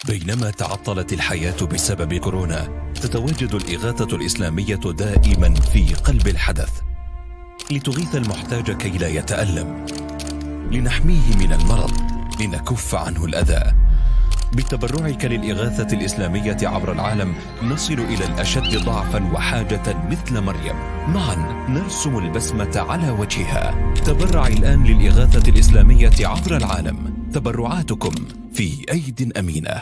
بينما تعطلت الحياة بسبب كورونا، تتواجد الإغاثة الإسلامية دائما في قلب الحدث لتغيث المحتاج كي لا يتألم، لنحميه من المرض، لنكف عنه الأذى. بتبرعك للإغاثة الإسلامية عبر العالم نصل إلى الأشد ضعفا وحاجة مثل مريم. معا نرسم البسمة على وجهها. تبرع الآن للإغاثة الإسلامية عبر العالم. تبرعاتكم في أيد أمينة.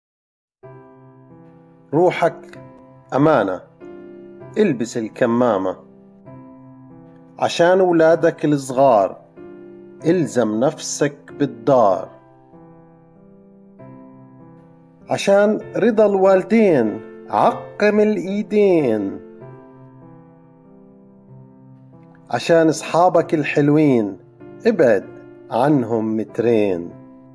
روحك أمانة، البس الكمامة عشان ولادك الصغار، الزم نفسك بالدار عشان رضا الوالدين، عقم الإيدين عشان أصحابك الحلوين، ابعد عنهم مترين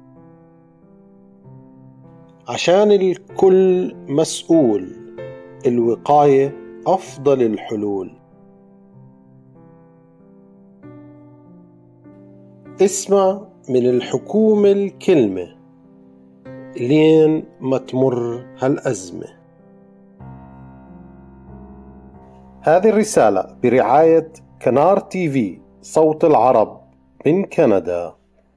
عشان الكل مسؤول، الوقاية أفضل الحلول. اسمع من الحكومة الكلمة لين ما تمر هالأزمة. هذه الرسالة برعاية كنار تي في صوت العرب من كندا.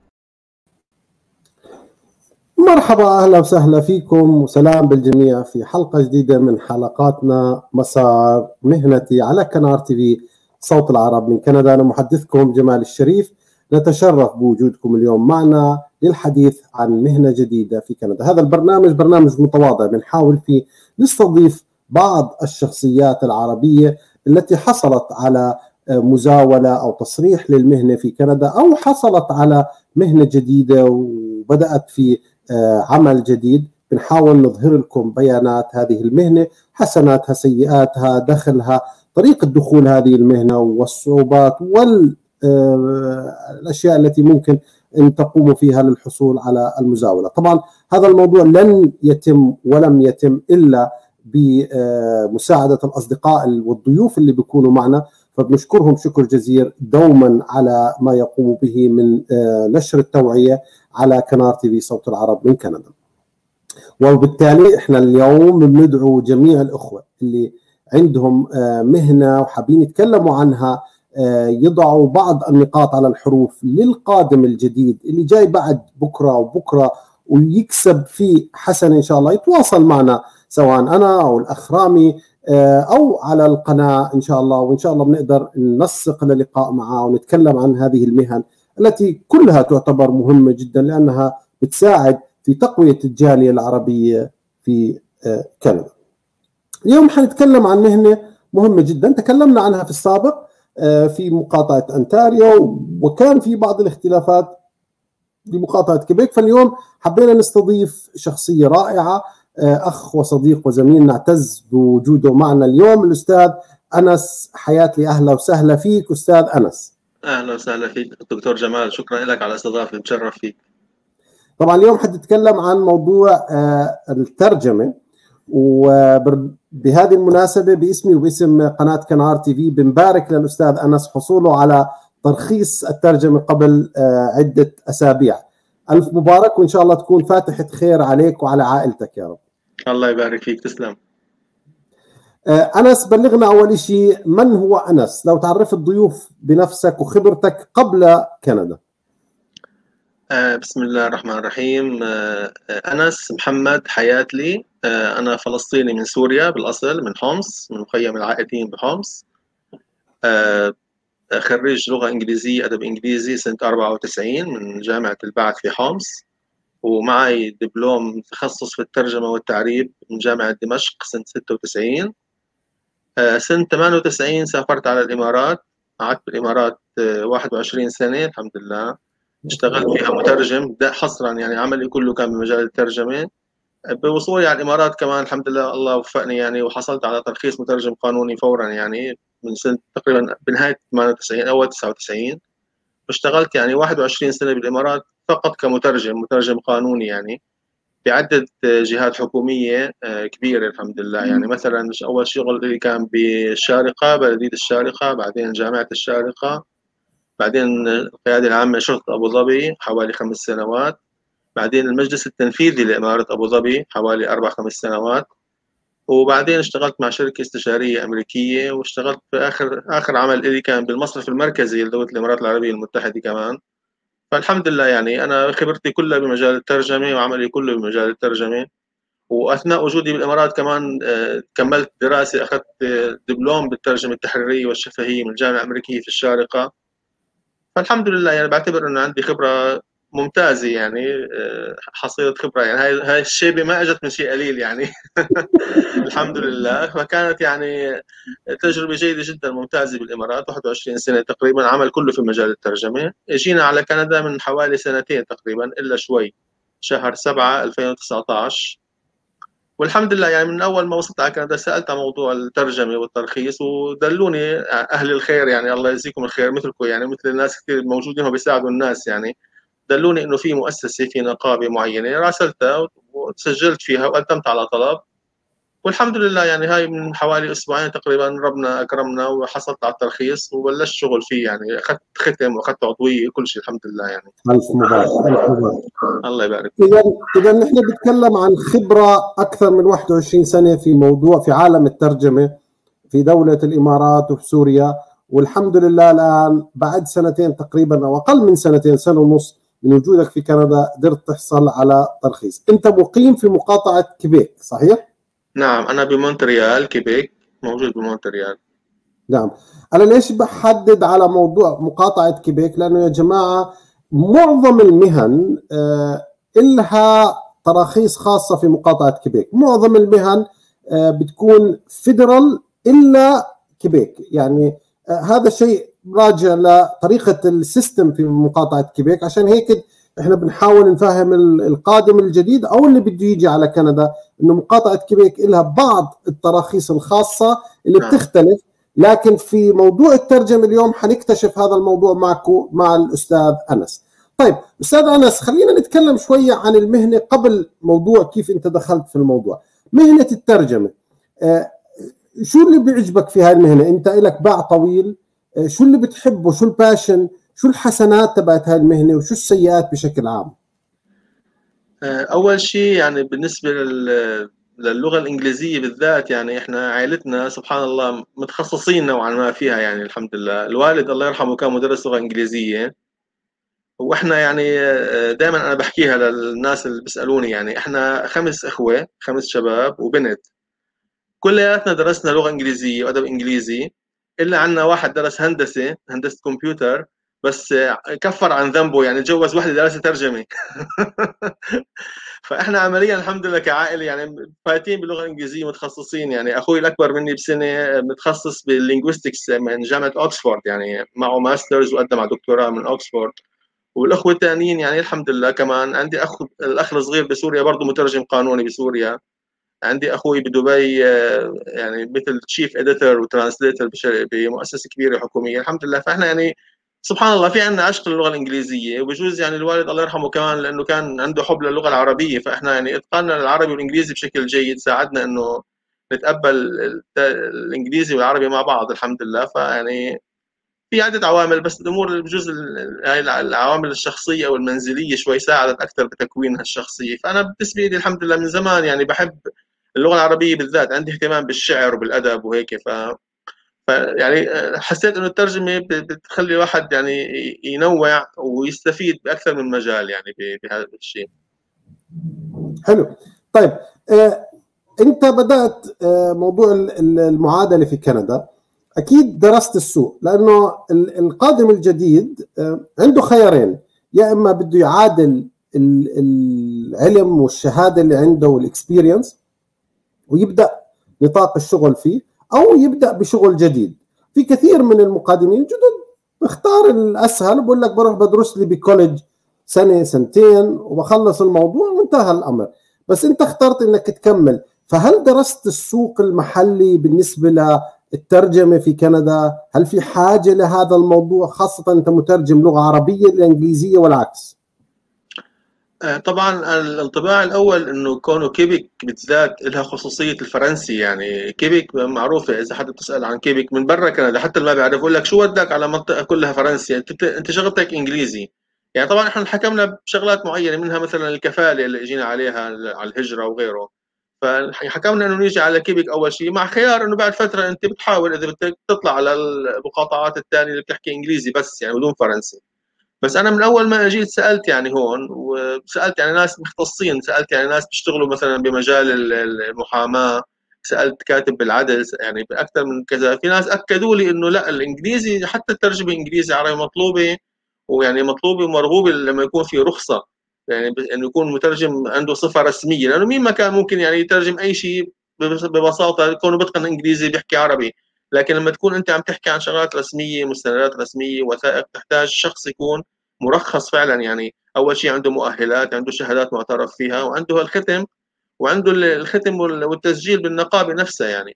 مرحبا، أهلا وسهلا فيكم وسلام بالجميع في حلقة جديدة من حلقاتنا مسار مهنتي على كنار تي في صوت العرب من كندا. أنا محدثكم جمال الشريف، نتشرف بوجودكم اليوم معنا للحديث عن مهنة جديدة في كندا. هذا برنامج متواضع، بنحاول فيه نستضيف بعض الشخصيات العربية التي حصلت على مزاولة أو تصريح للمهنة في كندا، أو حصلت على مهنة جديدة وبدأت في عمل جديد. بنحاول نظهر لكم بيانات هذه المهنة، حسناتها، سيئاتها، دخلها، طريقة دخول هذه المهنة والصعوبات الأشياء التي ممكن أن تقوموا فيها للحصول على المزاولة. طبعا هذا الموضوع لن يتم ولم يتم إلا بمساعدة الأصدقاء والضيوف اللي بيكونوا معنا، فبنشكرهم شكر جزيل دوما على ما يقوموا به من نشر التوعية على كنار تي في صوت العرب من كندا. وبالتالي احنا اليوم بندعو جميع الأخوة اللي عندهم مهنة وحابين يتكلموا عنها، يضعوا بعض النقاط على الحروف للقادم الجديد اللي جاي بعد بكرة وبكرة ويكسب فيه حسن إن شاء الله. يتواصل معنا سواء أنا أو الأخ رامي أو على القناة إن شاء الله، وإن شاء الله بنقدر ننسق للقاء معه ونتكلم عن هذه المهن التي كلها تعتبر مهمة جدا، لأنها بتساعد في تقوية الجالية العربية في كندا. اليوم حنتكلم عن مهنة مهمة جدا تكلمنا عنها في السابق في مقاطعة أنتاريو، وكان في بعض الاختلافات بمقاطعة كيبيك. فاليوم حبينا نستضيف شخصية رائعة، أخ وصديق وزميل نعتز بوجوده معنا اليوم، الأستاذ أنس حياتلي. أهلا وسهلا فيك أستاذ أنس. أهلا وسهلا فيك دكتور جمال، شكرا لك على الاستضافة، متشرف فيك. طبعا اليوم حنتكلم عن موضوع الترجمة، وبهذه المناسبة باسمي وباسم قناة كنار تي في بنبارك للأستاذ أنس حصوله على ترخيص الترجمة قبل عدة أسابيع. ألف مبارك، وإن شاء الله تكون فاتحة خير عليك وعلى عائلتك يا رب. الله يبارك فيك، تسلم. أنس، بلغنا أول شيء، من هو أنس؟ لو تعرف الضيوف بنفسك وخبرتك قبل كندا. بسم الله الرحمن الرحيم. أنس محمد حياتلي. أنا فلسطيني من سوريا بالأصل، من حمص، من مخيم العائدين بحمص. خريج لغة إنجليزية، أدب إنجليزي سنة 94 من جامعة البعث في حمص، ومعي دبلوم تخصص في الترجمة والتعريب من جامعة دمشق سنة 96. سنة 98 سافرت على الإمارات، قعدت بالإمارات 21 سنة الحمد لله. اشتغلت فيها مترجم حصرا، يعني عملي كله كان بمجال الترجمة. بوصولي على الإمارات كمان الحمد لله الله وفقني يعني، وحصلت على ترخيص مترجم قانوني فورا، يعني من سنة تقريبا بنهاية 98 أول 99. اشتغلت يعني 21 سنة بالإمارات فقط مترجم قانوني، يعني بعدة جهات حكومية كبيرة الحمد لله. يعني مثلا أول شغل اللي كان بالشارقة، بلدية الشارقة، بعدين جامعة الشارقة، بعدين القيادة العامة شرطة أبو ظبي حوالي 5 سنوات، بعدين المجلس التنفيذي لإمارة أبو ظبي حوالي 4-5 سنوات، وبعدين اشتغلت مع شركة استشارية أمريكية، واشتغلت في آخر عمل إلي كان بالمصرف المركزي لدولة الإمارات العربية المتحدة كمان. فالحمد لله يعني أنا خبرتي كلها بمجال الترجمة وعملي كله بمجال الترجمة. وأثناء وجودي بالإمارات كمان كملت دراسة، أخذت دبلوم بالترجمة التحريرية والشفهية من الجامعة الأمريكية في الشارقة. فالحمد لله يعني بعتبر إنه عندي خبرة ممتازة يعني، حصيلة خبرة يعني. هاي الشيبة ما اجت من شيء قليل يعني. الحمد لله. فكانت يعني تجربة جيدة جدا ممتازة بالإمارات، 21 سنة تقريبا عمل كله في مجال الترجمة. جينا على كندا من حوالي سنتين تقريبا إلا شوي، شهر 7 2019. والحمد لله يعني من أول ما وصلت على كندا سألت عن موضوع الترجمة والترخيص، ودلوني أهل الخير يعني، الله يجزيكم الخير، مثلكم يعني، مثل الناس كثير موجودين وبيساعدوا الناس يعني. دلوني إنه في مؤسسة، في نقابة معينة، راسلتها وسجلت فيها وقدمت على طلب. والحمد لله يعني هاي من حوالي أسبوعين تقريبا ربنا أكرمنا وحصلت على الترخيص وبلشت شغل فيه يعني. أخذت ختم وأخذت عضوية كل شيء الحمد لله يعني. ألف مبارك، ألف مبارك. الله يبارك. إذا نحن بنتكلم عن خبرة أكثر من 21 سنة في عالم الترجمة في دولة الإمارات وفي سوريا. والحمد لله الآن بعد سنتين تقريبا أو أقل من سنتين، سنة ونص من وجودك في كندا، قدرت تحصل على ترخيص. أنت مقيم في مقاطعة كيبيك صحيح؟ نعم أنا بمونتريال كيبيك، موجود بمونتريال. نعم. أنا ليش بحدد على موضوع مقاطعة كيبيك؟ لأنه يا جماعة معظم المهن إلها تراخيص خاصة في مقاطعة كيبيك. معظم المهن بتكون فيدرال إلا كيبيك يعني. هذا شيء راجع لطريقة السيستم في مقاطعة كيبيك. عشان هيك احنا بنحاول نفهم القادم الجديد او اللي بده يجي على كندا انه مقاطعة كيبيك لها بعض التراخيص الخاصة اللي بتختلف. لكن في موضوع الترجمة اليوم حنكتشف هذا الموضوع معكم مع الأستاذ أنس. طيب أستاذ أنس، خلينا نتكلم شوية عن المهنة قبل موضوع كيف أنت دخلت في الموضوع. مهنة الترجمة، شو اللي بيعجبك في هاي المهنة؟ أنت لك باع طويل، شو اللي بتحبه؟ شو الباشن؟ شو الحسنات تبعت هاي المهنة وشو السيئات بشكل عام؟ أول شيء يعني بالنسبة للغة الإنجليزية بالذات، يعني إحنا عائلتنا سبحان الله متخصصين نوعا ما فيها يعني. الحمد لله الوالد الله يرحمه كان مدرس لغة إنجليزية، وإحنا يعني دائما أنا بحكيها للناس اللي بيسألوني يعني، إحنا 5 إخوة، 5 شباب وبنت، كلياتنا درسنا لغة إنجليزية وأدب إنجليزي، إلا عنا واحد درس هندسة كمبيوتر، بس كفر عن ذنبه يعني، تجوز وحدة دراسة ترجمة. فاحنا عمليا الحمد لله كعائله يعني فايتين باللغه الانجليزيه، متخصصين يعني. اخوي الاكبر مني بسنه متخصص باللينغويستكس من جامعه اوكسفورد، يعني معه ماسترز وقدم على دكتوراه من اوكسفورد. والاخوه الثانيين يعني الحمد لله كمان. عندي الاخ الصغير بسوريا برضه مترجم قانوني بسوريا. عندي اخوي بدبي يعني مثل تشيف اديتور وترانسليتر بمؤسسه كبيره حكوميه الحمد لله. فاحنا يعني سبحان الله في عندنا عشق للغه الانجليزيه، وبجوز يعني الوالد الله يرحمه كمان لانه كان عنده حب للغه العربيه، فاحنا يعني اتقنا العربي والانجليزي بشكل جيد، ساعدنا انه نتقبل الانجليزي والعربي مع بعض الحمد لله. فيعني في عده عوامل، بس الامور بجوز هاي العوامل الشخصيه والمنزليه شوي ساعدت اكثر بتكوين هالشخصيه. فانا بالنسبه لي الحمد لله من زمان يعني بحب اللغه العربيه بالذات، عندي اهتمام بالشعر وبالادب وهيك. يعني حسيت انه الترجمه بتخلي الواحد يعني ينوع ويستفيد باكثر من مجال يعني بهذا الشيء. حلو. طيب انت بدات موضوع المعادله في كندا، اكيد درست السوق، لانه القادم الجديد عنده خيارين: يا اما بده يعادل العلم والشهاده اللي عنده والاكسبيرينس ويبدا نطاق الشغل فيه، او يبدا بشغل جديد. في كثير من المقادمين الجدد بختار الاسهل، بقول لك بروح بدرس لي بكولج سنه سنتين وبخلص الموضوع وانتهى الامر. بس انت اخترت انك تكمل. فهل درست السوق المحلي بالنسبه للترجمه في كندا؟ هل في حاجه لهذا الموضوع، خاصه انت مترجم لغه عربيه لانجليزيه والعكس؟ طبعا الانطباع الاول انه كونه كيبك بالذات لها خصوصيه الفرنسي، يعني كيبك معروفه، اذا حدا بتسال عن كيبك من برا كندا حتى اللي ما بيعرف يقول لك شو ودك على منطقه كلها فرنسي، انت شغلتك انجليزي. يعني طبعا احنا حكمنا بشغلات معينه، منها مثلا الكفاله اللي اجينا عليها على الهجره وغيره. فحكمنا انه نيجي على كيبك اول شيء، مع خيار انه بعد فتره انت بتحاول اذا بدك تطلع على المقاطعات الثانيه اللي بتحكي انجليزي بس، يعني بدون فرنسي. بس انا من اول ما اجيت سالت يعني هون، وسالت يعني ناس مختصين، سالت يعني ناس بيشتغلوا مثلا بمجال المحاماه، سالت كاتب بالعدل، يعني باكثر من كذا. في ناس اكدوا لي انه لا، الانجليزي حتى الترجمه انجليزي عربي مطلوبه، ويعني مطلوبه ومرغوبه لما يكون في رخصه، يعني انه يكون مترجم عنده صفه رسميه، لانه مين ما كان ممكن يعني يترجم اي شيء ببساطه، كونه بتقن انجليزي بيحكي عربي. لكن لما تكون انت عم تحكي عن شغلات رسميه، مستندات رسميه، وثائق، تحتاج شخص يكون مرخص فعلا. يعني اول شيء عنده مؤهلات، عنده شهادات معترف فيها، وعنده الختم، وعنده الختم والتسجيل بالنقابه نفسها يعني.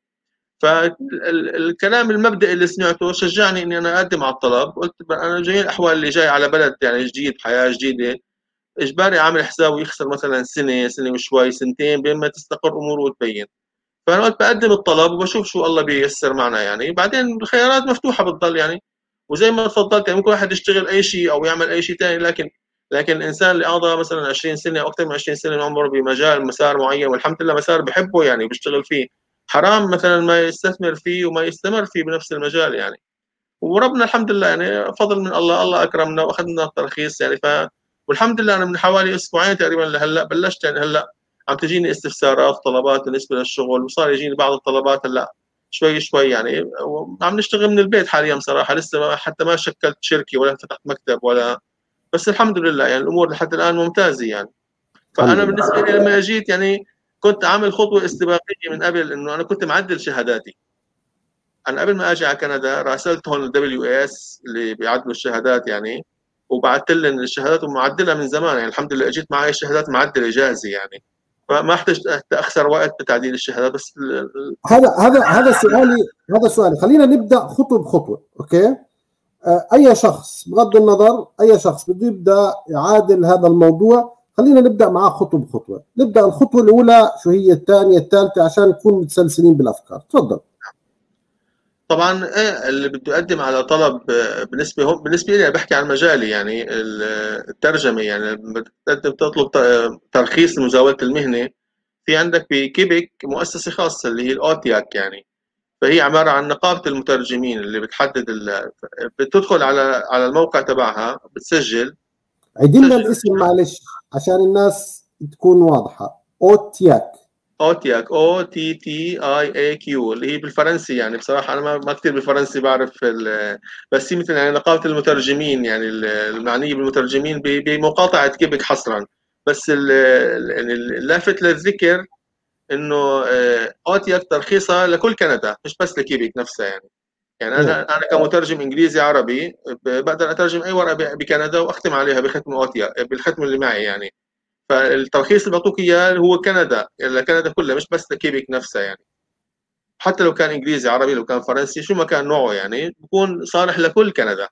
فالكلام المبدئي اللي سمعته شجعني اني انا اقدم على الطلب. قلت انا جاي الاحوال اللي جاي على بلد يعني جديد، حياه جديده، اجباري عامل حسابه يخسر مثلا سنه، سنه وشوي، سنتين، بين ما تستقر اموره وتبين. فانا قلت بقدم الطلب وبشوف شو الله بييسر معنا يعني، بعدين الخيارات مفتوحه بتضل يعني. وزي ما تفضلت يعني ممكن واحد يشتغل اي شيء او يعمل اي شيء ثاني، لكن الانسان اللي قضى مثلا 20 سنه او اكثر من 20 سنه من عمره بمجال مسار معين، والحمد لله مسار بحبه يعني بيشتغل فيه، حرام مثلا ما يستثمر فيه وما يستمر فيه بنفس المجال يعني. وربنا الحمد لله يعني فضل من الله، الله اكرمنا واخذنا الترخيص يعني. والحمد لله انا من حوالي اسبوعين تقريبا لهلا بلشت يعني، هلا عم تجيني استفسارات طلبات بالنسبه للشغل، وصار يجيني بعض الطلبات هلا شوي شوي يعني. وعم نشتغل من البيت حاليا صراحه، لسه حتى ما شكلت شركه ولا فتحت مكتب ولا، بس الحمد لله يعني الامور لحد الان ممتازه يعني. الحمد فانا لله. بالنسبه لي لما جيت يعني كنت عامل خطوه استباقيه من قبل، انه انا كنت معدل شهاداتي. انا قبل ما اجي على كندا راسلت هون الدبليو اس اللي بيعدلوا الشهادات يعني، وبعثت لهم الشهادات ومعدلها من زمان يعني. الحمد لله اجيت معي الشهادات معدله جاهزه يعني، فما احتجت اخسر وقت بتعديل الشهادات. بس هذا سؤالي. خلينا نبدا خطوه بخطوه، اوكي؟ اي شخص بغض النظر، اي شخص بده يبدا يعادل هذا الموضوع، خلينا نبدا معاه خطوه بخطوه. نبدا الخطوه الاولى، شو هي الثانيه الثالثه، عشان نكون متسلسلين بالافكار. تفضل. طبعا ايه اللي بده يقدم على طلب، بالنسبه لي بحكي عن مجالي يعني الترجمه. يعني لما تقدم تطلب ترخيص لمزاوله المهنه، في عندك بكيبك مؤسسه خاصه اللي هي الاوتياك يعني. فهي عباره عن نقابه المترجمين اللي بتحدد بتدخل على الموقع تبعها، بتسجل. عيد لنا الاسم معلش عشان الناس تكون واضحه. اوتياك. اوتياك، او تي تي اي اي كيو، اللي هي بالفرنسي يعني. بصراحه انا ما كثير بالفرنسي بعرف بس هي مثل يعني نقابه المترجمين يعني، المعنيه بالمترجمين بمقاطعه كيبك حصرا. بس يعني اللافت للذكر انه اوتياك ترخيصها لكل كندا، مش بس لكيبك نفسها يعني. يعني انا كمترجم انجليزي عربي بقدر اترجم اي ورقه بكندا واختم عليها بختم اوتياك، بالختم اللي معي يعني. فالترخيص اللي بيعطوك اياه هو كندا، كندا كلها، مش بس لكيبك نفسها يعني. حتى لو كان انجليزي عربي، لو كان فرنسي، شو ما كان نوعه يعني بكون صالح لكل كندا.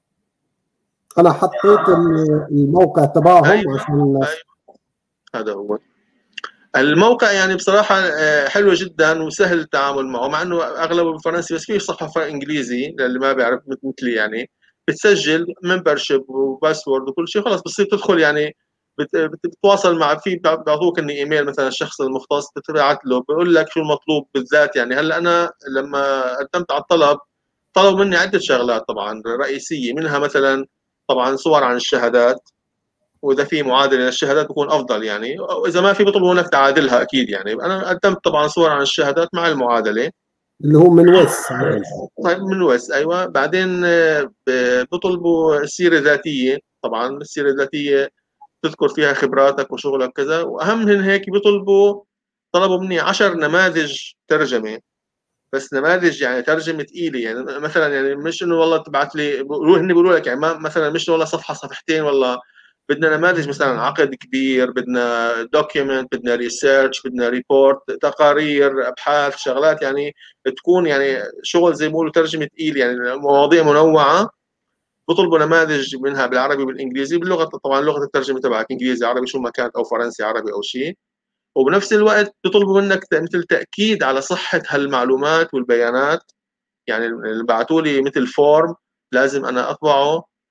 انا حطيت الموقع تبعهم ايوه، عشان الناس. ايوه، هذا هو الموقع يعني. بصراحة حلو جدا وسهل التعامل معه، مع انه اغلبه بالفرنسي، بس في صفحة انجليزي للي ما بيعرف مثلي يعني. بتسجل ممبرشيب وباسورد وكل شيء، خلاص بتصير تدخل يعني. بتتواصل مع، بيعطوك اني ايميل مثلا الشخص المختص، بتبعت له بيقول لك شو المطلوب بالذات يعني. هلا انا لما قدمت على الطلب طلبوا مني عدة شغلات طبعا رئيسية، منها مثلا طبعا صور عن الشهادات، واذا في معادله للشهادات بكون افضل يعني، واذا ما في بيطلبوا منك تعادلها اكيد يعني. انا قدمت طبعا صور عن الشهادات مع المعادله. اللي هو من ويس عدل. طيب من ويس، ايوه. بعدين بيطلبوا سيره ذاتيه، طبعا السيره الذاتيه تذكر فيها خبراتك وشغلك كذا. واهم من هيك طلبوا مني 10 نماذج ترجمه، بس نماذج يعني ترجمه ثقيله يعني. مثلا يعني مش انه والله تبعت لي، هن بيقولوا لك يعني ما مثلا مش والله صفحه صفحتين والله. بدنا نماذج مثلا عقد كبير، بدنا دوكيومنت، بدنا ريسيرش، بدنا ريبورت، تقارير، ابحاث، شغلات يعني تكون يعني شغل زي ما بيقولوا ترجمه ثقيل يعني، مواضيع منوعه. بطلبوا نماذج منها بالعربي والانجليزي، باللغه طبعا لغه الترجمه تبعك انجليزي عربي شو ما كانت، او فرنسي عربي او شيء. وبنفس الوقت بيطلبوا منك مثل تاكيد على صحه هالمعلومات والبيانات يعني. اللي بعثوا لي مثل فورم لازم انا اطبعه،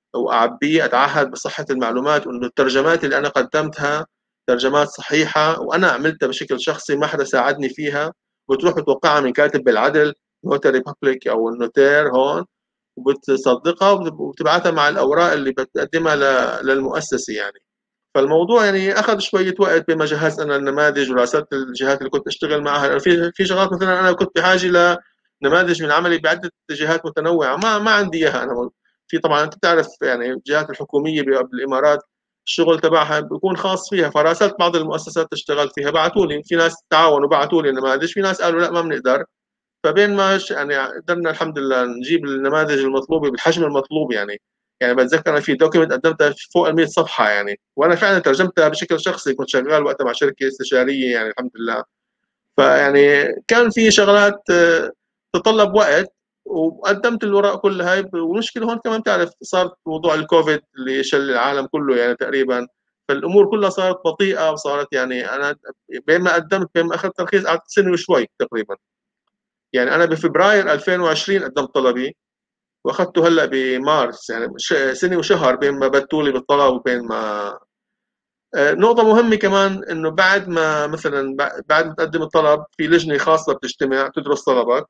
واعبيه، اتعهد بصحه المعلومات وانه الترجمات اللي انا قدمتها ترجمات صحيحه وانا عملتها بشكل شخصي، ما حدا ساعدني فيها، وتروح بتوقعها من كاتب بالعدل نوتاري بابليك او النوتير هون، وبتصدقها وبتبعتها مع الاوراق اللي بتقدمها للمؤسسه يعني. فالموضوع يعني اخذ شويه وقت بما جهزت انا النماذج وراسلت الجهات اللي كنت اشتغل معها. في شغلات مثلا انا كنت بحاجه لنماذج من عملي بعده جهات متنوعه، ما عندي اياها انا. في طبعا انت بتعرف يعني الجهات الحكوميه بالامارات الشغل تبعها بيكون خاص فيها، فراسلت بعض المؤسسات اللي اشتغلت فيها، بعثوا لي، في ناس تعاونوا بعثوا لي نماذج، في ناس قالوا لا ما بنقدر. فبين ما يعني قدرنا الحمد لله نجيب النماذج المطلوبه بالحجم المطلوب يعني. يعني بتذكر انا في دوكيمنت قدمتها فوق ال 100 صفحه يعني، وانا فعلا ترجمتها بشكل شخصي، كنت شغال وقتها مع شركه استشاريه يعني الحمد لله. فيعني كان في شغلات تتطلب وقت، وقدمت الوراق كلها هاي. والمشكله هون كمان تعرف صار موضوع الكوفيد اللي شل العالم كله يعني تقريبا، فالامور كلها صارت بطيئه، وصارت يعني انا بين ما قدمت بين ما اخذت ترخيص قعدت سنه وشوي تقريبا. يعني انا بفبراير 2020 قدمت طلبي، واخذته هلا بمارس، يعني سنه وشهر بين ما بدوا لي بالطلب وبين ما نقطة مهمة كمان انه بعد ما مثلا بعد ما تقدم الطلب في لجنة خاصة بتجتمع تدرس طلبك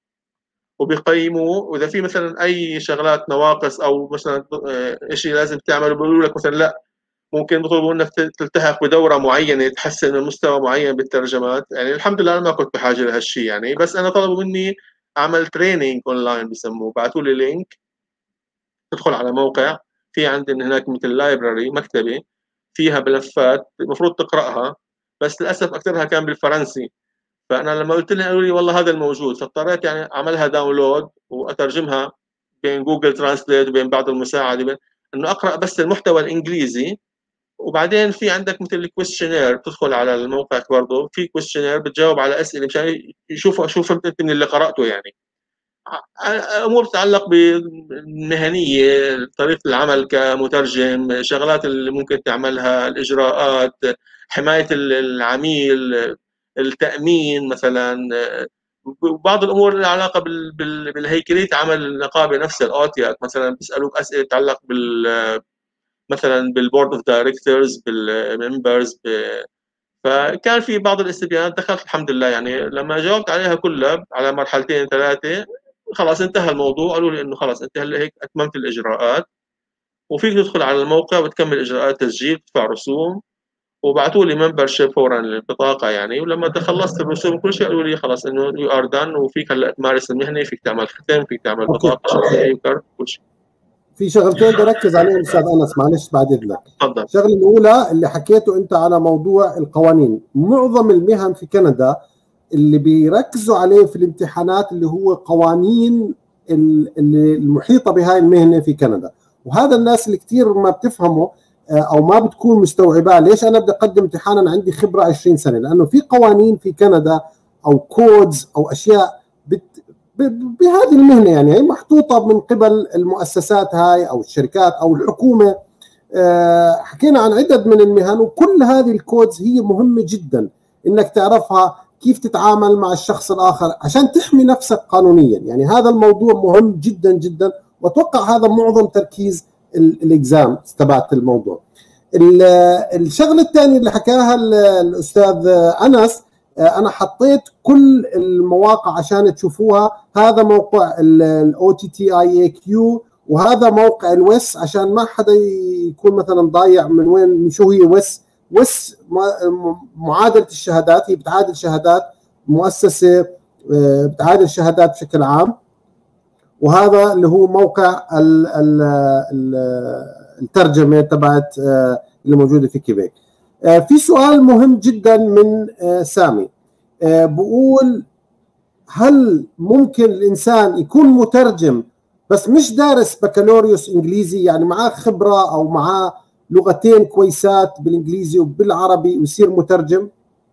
وبيقيموه، واذا في مثلا اي شغلات نواقص او مثلا شيء لازم تعمله بيقولوا لك مثلا لا، ممكن بيطلبوا انك تلتحق بدورة معينة تحسن من مستوى معين بالترجمات. يعني الحمد لله انا ما كنت بحاجة لهالشيء يعني، بس انا طلبوا مني اعمل تريننج اونلاين بسموه، بعثوا لي لينك تدخل على موقع، في عندنا هناك مثل لايبراري مكتبة فيها ملفات المفروض تقرأها، بس للأسف أكثرها كان بالفرنسي. فأنا لما قلت لهم قالوا لي والله هذا الموجود، فاضطريت يعني أعملها داونلود وأترجمها بين جوجل ترانسليت وبين بعض المساعدة إنه أقرأ بس المحتوى الإنجليزي. وبعدين في عندك مثل كويستشنير، تدخل على الموقع برضه في كويستشنير بتجاوب على أسئلة مشان يشوفوا شو فهمت أنت من اللي قرأته يعني. امور تتعلق بالمهنيه، طريقه العمل كمترجم، شغلات اللي ممكن تعملها، الاجراءات، حمايه العميل، التامين مثلا، بعض الامور اللي علاقه بالهيكليه عمل النقابه نفسها الاوتياك مثلا، بيسالوك اسئله تتعلق مثلا بالبورد اوف دايركتورز بالممبرز. فكان في بعض الاستبيانات دخلت الحمد لله يعني، لما جاوبت عليها كلها على مرحلتين ثلاثه خلاص انتهى الموضوع. قالوا لي انه خلاص انت هلا هيك اتممت الاجراءات وفيك تدخل على الموقع وتكمل اجراءات تسجيل، تدفع رسوم. وبعثوا لي ممبرشيب فورا للبطاقه يعني، ولما خلصت الرسوم وكل شيء قالوا لي خلاص انه يو ار دان، وفيك هلا تمارس المهنه، فيك تعمل ختم، فيك تعمل اوكي، بطاقه شخصيه وكرت كل شيء. في شغلتين بدي اركز عليهم استاذ انس، معلش بعد اذنك. تفضل. الشغله الاولى اللي حكيته انت على موضوع القوانين، معظم المهن في كندا اللي بيركزوا عليه في الامتحانات اللي هو قوانين اللي المحيطه بهاي المهنه في كندا، وهذا الناس اللي كثير ما بتفهمه او ما بتكون مستوعباه. ليش انا بدي اقدم امتحان انا عندي خبره 20 سنه؟ لانه في قوانين في كندا او كودز او اشياء بهذه المهنه، يعني هي محطوطه من قبل المؤسسات هاي او الشركات او الحكومه. حكينا عن عدد من المهن، وكل هذه الكودز هي مهمه جدا انك تعرفها، كيف تتعامل مع الشخص الاخر عشان تحمي نفسك قانونيا. يعني هذا الموضوع مهم جدا جدا، واتوقع هذا معظم تركيز الاكزام تبعت الموضوع. الشغله الثانيه اللي حكاها الاستاذ انس، انا حطيت كل المواقع عشان تشوفوها. هذا موقع OTTIAQ، وهذا موقع الويس عشان ما حدا يكون مثلا ضايع من وين شو هي ويس معادله الشهادات، هي بتعادل شهادات مؤسسه، بتعادل شهادات بشكل عام. وهذا اللي هو موقع الترجمه تبعت اللي موجوده في كيبيك. في سؤال مهم جدا من سامي، بقول هل ممكن الإنسان يكون مترجم بس مش دارس بكالوريوس إنجليزي، يعني معاه خبرة أو معاه لغتين كويسات بالإنجليزي وبالعربي ويصير مترجم؟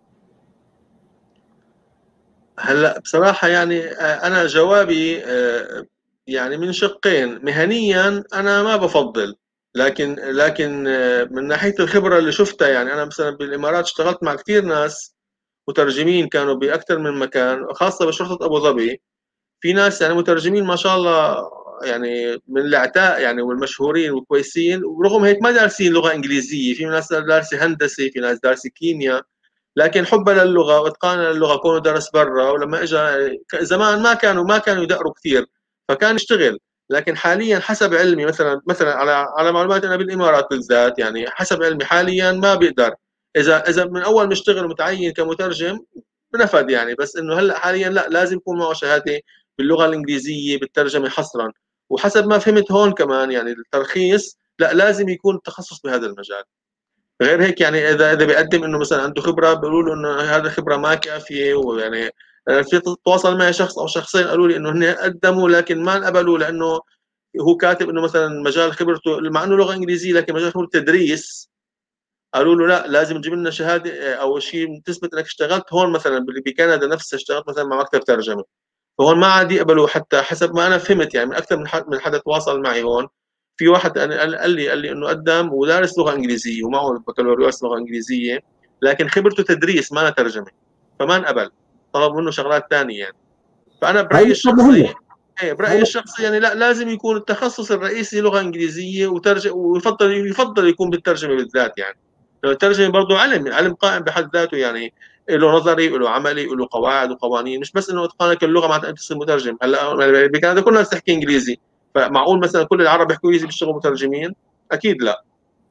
هلا بصراحة يعني أنا جوابي يعني من شقين. مهنيا أنا ما بفضل، لكن من ناحية الخبرة اللي شفتها، يعني أنا مثلا بالإمارات اشتغلت مع كثير ناس مترجمين كانوا بأكثر من مكان، خاصة بشرطة أبو ظبي. في ناس يعني مترجمين ما شاء الله يعني من العتاء يعني والمشهورين والكويسين، ورغم هيك ما دارسين لغه انجليزيه، في ناس دارسه هندسه، في ناس دارسه كيمياء، لكن حبا للغه واتقانا للغه كونه درس برا، ولما اجى زمان ما كانوا يدقروا كثير، فكان يشتغل. لكن حاليا حسب علمي مثلا على معلومات انا بالامارات بالذات، يعني حسب علمي حاليا ما بيقدر، اذا من اول ما اشتغل متعين كمترجم بنفد يعني، بس انه هلا حاليا لا، لازم يكون معه شهاده باللغه الانجليزيه بالترجمه حصرا. وحسب ما فهمت هون كمان يعني الترخيص لا، لازم يكون تخصص بهذا المجال. غير هيك يعني اذا بيقدم انه مثلا عنده خبره، بيقولوا له انه هذا خبره ما كافيه. ويعني في تواصل معي شخص او شخصين قالوا لي انه هن قدموا لكن ما انقبلوا، لانه هو كاتب انه مثلا مجال خبرته مع انه لغه انجليزيه لكن مجال خبرته تدريس. قالوا له لا، لازم تجيب لنا شهاده او شيء تثبت انك اشتغلت هون، مثلا بكندا نفسها اشتغلت مثلا مع مكتب ترجمه. فهون ما عاد يقبلوا، حتى حسب ما انا فهمت يعني من اكثر من حدا تواصل معي هون. في واحد قال لي انه قدم ودارس لغه انجليزيه ومعه بكالوريوس لغه انجليزيه، لكن خبرته تدريس ما ترجمه، فما انقبل، طلب منه شغلات ثانيه يعني. فانا هاي برايي نقطة الشخصي، مهمة. ايه هاي برايي نقطة. الشخصي يعني لا، لازم يكون التخصص الرئيسي لغه انجليزيه ويفضل يكون بالترجمه بالذات يعني. لأنه الترجمه برضه علم قائم بحد ذاته يعني، له نظري وله عملي وله قواعد وقوانين، مش بس انه اتقانك اللغه معناتها انت تصير مترجم. هلا بكندا كل الناس تحكي انجليزي، فمعقول مثلا كل العرب يحكوا انجليزي بيشتغلوا مترجمين؟ اكيد لا.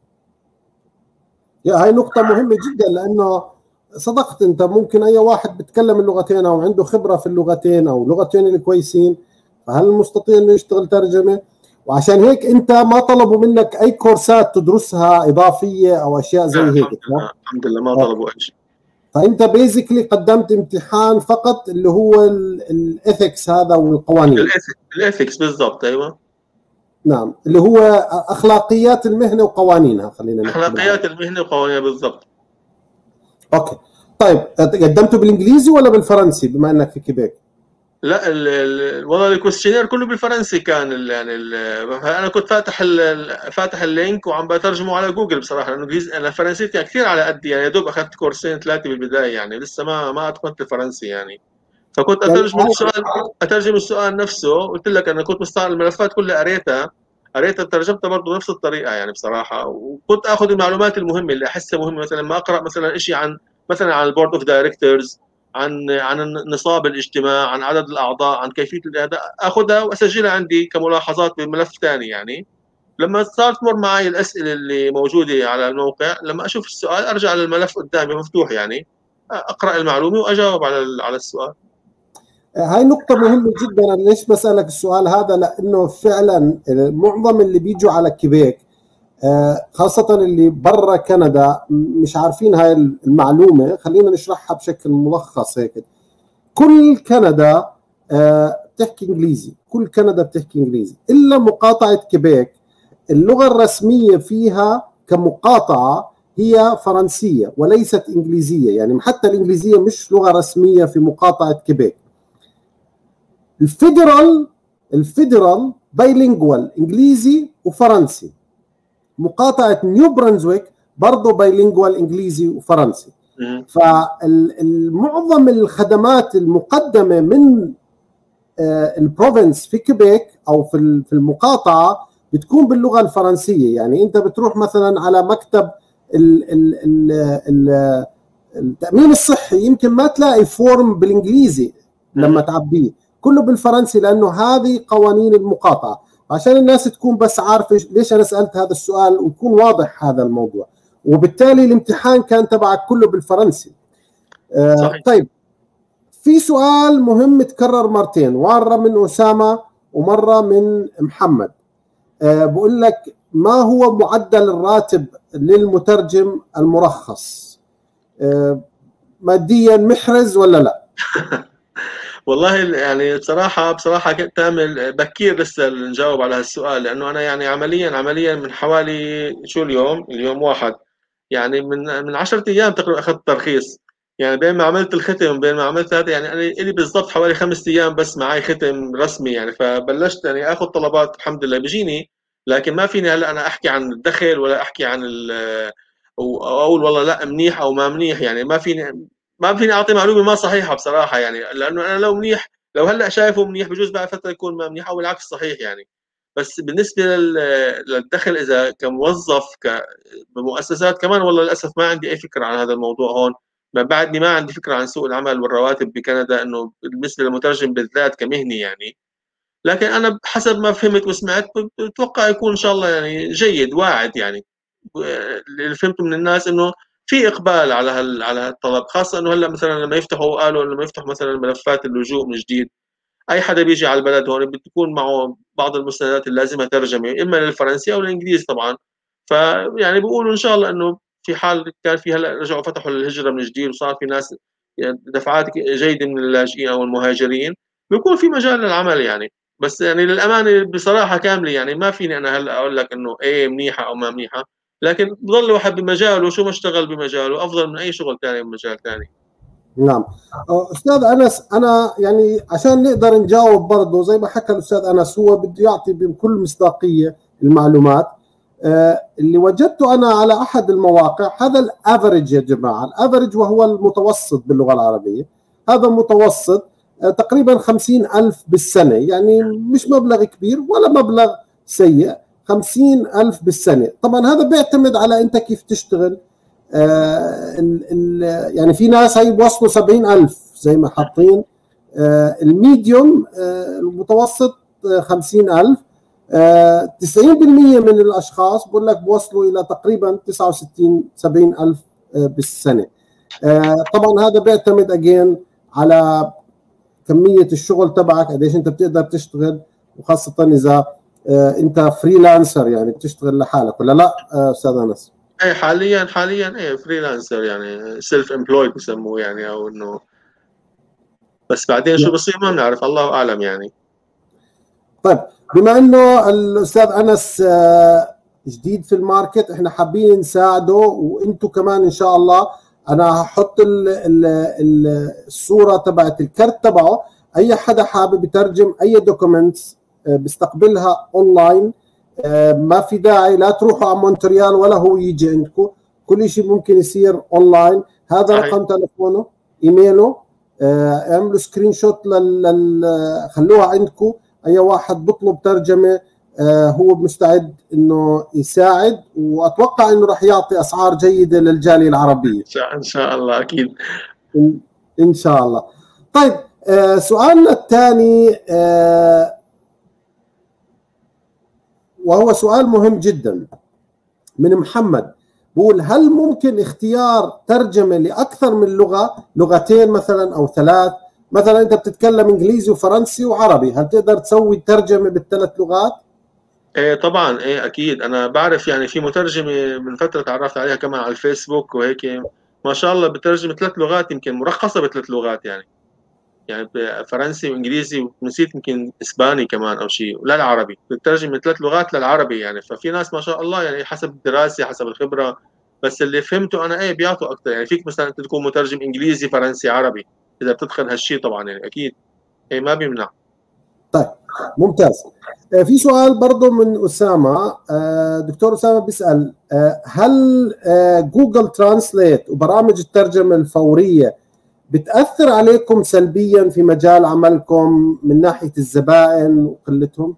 هاي نقطة مهمة جدا، لأنه صدقت أنت، ممكن أي واحد بيتكلم اللغتين أو عنده خبرة في اللغتين أو لغتين الكويسين، فهل مستطيع إنه يشتغل ترجمة؟ وعشان هيك أنت ما طلبوا منك أي كورسات تدرسها إضافية أو أشياء زي هيك، صح؟ الحمد لله ما طلبوا اي شيء. فأنت بيزيكلي قدمت امتحان فقط اللي هو الإثكس هذا والقوانين. الاثكس بالضبط، ايوه. نعم، اللي هو أخلاقيات المهنة وقوانينها، خلينا نحكي بالعربي. اخلاقيات المهنه وقوانينها بالضبط. أوكي. طيب قدمته بالإنجليزي ولا بالفرنسي بما أنك في كيبيك؟ لا والله الكويستشنير كله بالفرنسي كان انا كنت فاتح اللينك وعم بترجمه على جوجل بصراحه، لانه انا الفرنسي كان كثير على قدي يعني، يا دوب اخذت كورسين ثلاثه بالبدايه يعني، لسه ما اتقنت الفرنسي يعني. فكنت يعني اترجم السؤال نفسه. قلت لك انا كنت مستعمل الملفات كلها، قريتها ترجمتها برضه نفس الطريقه يعني بصراحه. وكنت اخذ المعلومات المهمه اللي احسها مهمه، مثلا ما اقرا مثلا شيء عن البورد اوف دايركتورز، عن نصاب الاجتماع، عن عدد الاعضاء، عن كيفيه الاداء، اخذها واسجلها عندي كملاحظات بملف ثاني يعني. لما صارت تمر معي الاسئله اللي موجوده على الموقع، لما اشوف السؤال ارجع للملف قدامي مفتوح يعني، اقرا المعلومه واجاوب على السؤال. هاي نقطة مهمة جدا. أنا ليش بسألك السؤال هذا؟ لأنه فعلا معظم اللي بيجوا على كيبيك، خاصة اللي برا كندا، مش عارفين هاي المعلومة. خلينا نشرحها بشكل ملخص هيك. كل كندا بتحكي إنجليزي، كل كندا بتحكي إنجليزي إلا مقاطعة كيبيك. اللغة الرسمية فيها كمقاطعة هي فرنسية وليست إنجليزية، يعني حتى الإنجليزية مش لغة رسمية في مقاطعة كيبيك. الفيدرال بايلينجوال انجليزي وفرنسي. مقاطعه نيو برنزويك برضه بايلينجوال انجليزي وفرنسي. فالمعظم الخدمات المقدمه من البروفنس في كيبيك او في المقاطعه بتكون باللغه الفرنسيه. يعني انت بتروح مثلا على مكتب التامين الصحي، يمكن ما تلاقي فورم بالانجليزي لما تعبيه، كله بالفرنسي، لانه هذه قوانين المقاطعه. عشان الناس تكون بس عارفه ليش انا سالت هذا السؤال ويكون واضح هذا الموضوع. وبالتالي الامتحان كان تبعك كله بالفرنسي. صحيح. طيب، في سؤال مهم تكرر مرتين، مره من اسامه ومره من محمد. بقول لك ما هو معدل الراتب للمترجم المرخص؟ ماديا محرز ولا لا؟ والله يعني بصراحة كنت أعمل بكير لسه نجاوب على هالسؤال، لأنه أنا يعني عمليا من حوالي شو اليوم واحد، يعني من 10 أيام تقريبا أخذت ترخيص. يعني بين ما عملت الختم وبين ما عملت هذا يعني أنا إلي بالضبط حوالي 5 أيام بس معي ختم رسمي يعني. فبلشت يعني آخذ طلبات الحمد لله بيجيني، لكن ما فيني هلا أنا أحكي عن الدخل ولا أحكي عن أو أقول والله لا منيح أو ما منيح يعني. ما فيني اعطي معلومه ما صحيحه بصراحه يعني، لانه انا لو هلا شايفه منيح بجوز بعد فتره يكون ما منيح، او العكس صحيح يعني. بس بالنسبه للدخل اذا كموظف بمؤسسات كمان، والله للاسف ما عندي اي فكره عن هذا الموضوع هون. بعدني ما عندي فكره عن سوق العمل والرواتب بكندا، انه بالنسبه للمترجم بالذات كمهني يعني. لكن انا بحسب ما فهمت وسمعت بتوقع يكون ان شاء الله يعني جيد واعد يعني. اللي فهمته من الناس انه في اقبال على على هالطلب، خاصه انه هلا مثلا لما يفتحوا، قالوا لما يفتحوا مثلا ملفات اللجوء من جديد، اي حدا بيجي على البلد هون بتكون معه بعض المستندات اللازمه ترجمه اما للفرنسي او للانجليزي طبعا. فيعني بيقولوا ان شاء الله انه في حال كان في هلا رجعوا فتحوا الهجره من جديد وصار في ناس يعني دفعات جيده من اللاجئين او المهاجرين، بيكون في مجال للعمل يعني. بس يعني للامانه بصراحه كامله يعني ما فيني انا هلا اقول لك انه ايه منيحه او ما منيحه، لكن بضل الواحد بمجاله، شو ما اشتغل بمجاله افضل من اي شغل ثاني بمجال ثاني. نعم. استاذ انس، انا يعني عشان نقدر نجاوب برضه زي ما حكى الاستاذ انس، هو بده يعطي بكل مصداقيه المعلومات. اللي وجدته انا على احد المواقع هذا الافرج يا جماعه، الافرج وهو المتوسط باللغه العربيه. هذا متوسط تقريبا 50,000 بالسنه، يعني مش مبلغ كبير ولا مبلغ سيء. 50,000 بالسنه. طبعا هذا بيعتمد على انت كيف تشتغل. يعني في ناس هي بوصلوا 70,000 زي ما حاطين. الميديوم المتوسط 50,000. 90% من الاشخاص بقول لك بوصلوا الى تقريبا 69 70,000 بالسنه. طبعا هذا بيعتمد اجين على كميه الشغل تبعك، قديش انت بتقدر تشتغل، وخاصه اذا انت فريلانسر يعني بتشتغل لحالك ولا لا استاذ انس؟ ايه حاليا ايه فريلانسر يعني سيلف امبلويد بسموه يعني، او انه بس بعدين شو بصير ما بنعرف، الله اعلم يعني. طيب، بما انه الاستاذ انس جديد في الماركت، احنا حابين نساعده وانتم كمان ان شاء الله. انا هحط الصوره تبعت الكرت تبعه. اي حدا حابب يترجم اي دوكيومنتس بيستقبلها اونلاين. ما في داعي لا تروحوا على مونتريال ولا هو يجي عندكم، كل شيء ممكن يصير اونلاين. هذا صحيح. رقم تلفونه، ايميله، اعملوا سكرين شوت خلوها عندكم. اي واحد بطلب ترجمه هو مستعد انه يساعد، واتوقع انه راح يعطي اسعار جيده للجاليه العربيه ان شاء الله اكيد ان شاء الله. طيب، سؤالنا الثاني وهو سؤال مهم جدا من محمد، بقول: هل ممكن اختيار ترجمه لاكثر من لغه، لغتين مثلا او ثلاث؟ مثلا انت بتتكلم انجليزي وفرنسي وعربي، هل تقدر تسوي ترجمه بالثلاث لغات؟ ايه طبعا، ايه اكيد. انا بعرف يعني في مترجمه من فتره تعرفت عليها كمان على الفيسبوك وهيك، ما شاء الله بترجم 3 لغات، يمكن مرخصه ب3 لغات يعني فرنسي وانجليزي ونسيت يمكن اسباني كمان او شيء، ولا العربي بتترجم من 3 لغات للعربي يعني. ففي ناس ما شاء الله يعني حسب الدراسه حسب الخبره. بس اللي فهمته انا ايه بيعطوا اكثر يعني. فيك مثلا انت تكون مترجم انجليزي فرنسي عربي اذا بتدخل هالشيء طبعا يعني اكيد ايه ما بيمنع. طيب، ممتاز. في سؤال برضه من أسامة. دكتور أسامة بيسأل: هل جوجل ترانسليت وبرامج الترجمة الفورية بتأثر عليكم سلبيا في مجال عملكم من ناحية الزبائن وقلتهم؟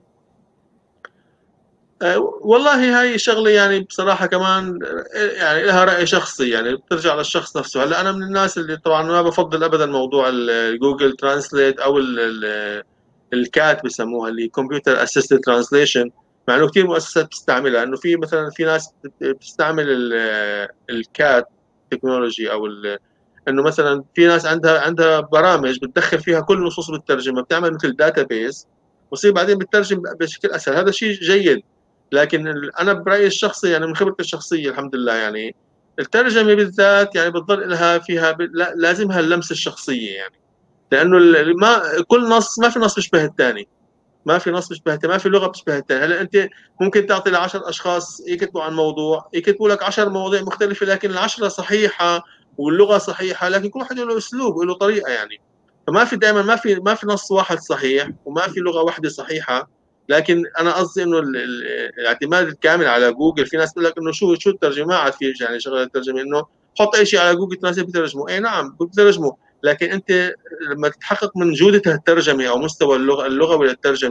والله هاي شغله يعني بصراحه كمان يعني لها راي شخصي يعني بترجع للشخص نفسه. هلا انا من الناس اللي طبعا ما بفضل ابدا موضوع الجوجل ترانسليت او الكات بسموها اللي كمبيوتر اسيستد ترانسليشن، مع انه كثير مؤسسات بتستعملها. انه في مثلا في ناس بتستعمل الكات تكنولوجي او انه مثلا في ناس عندها برامج بتدخل فيها كل النصوص بالترجمه، بتعمل مثل داتا بيس وتصير بعدين بتترجم بشكل اسهل. هذا شيء جيد. لكن انا برايي الشخصي يعني من خبرتي الشخصيه الحمد لله يعني الترجمه بالذات يعني بتضل لها فيها لازمها اللمسه الشخصيه يعني. لانه ما كل نص ما في نص بيشبه الثاني، ما في نص بيشبه الثاني، ما في لغه بتشبه الثاني. هلا انت ممكن تعطي ل10 اشخاص يكتبوا عن موضوع، يكتبوا لك 10 مواضيع مختلفه، لكن ال10 صحيحه واللغه صحيحه، لكن كل واحد له اسلوب وله طريقه يعني. فما في دائما ما في نص واحد صحيح وما في لغه واحده صحيحه. لكن انا قصدي انه الاعتماد الكامل على جوجل، في ناس بتقول لك انه شو الترجمه، ما عاد في يعني شغله الترجمه انه حط اي شيء على جوجل ترانسليت بترجمه. اي نعم بترجمه، لكن انت لما تتحقق من جوده الترجمه او مستوى اللغوي للترجمه